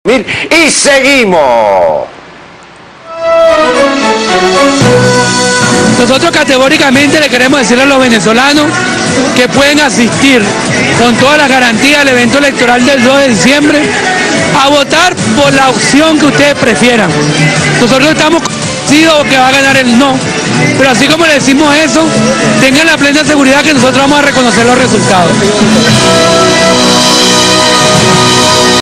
Y seguimos. Nosotros categóricamente le queremos decir a los venezolanos que pueden asistir con todas las garantías al evento electoral del 2 de diciembre a votar por la opción que ustedes prefieran. Nosotros estamos convencidos que va a ganar el no, pero así como le decimos eso, tengan la plena seguridad que nosotros vamos a reconocer los resultados.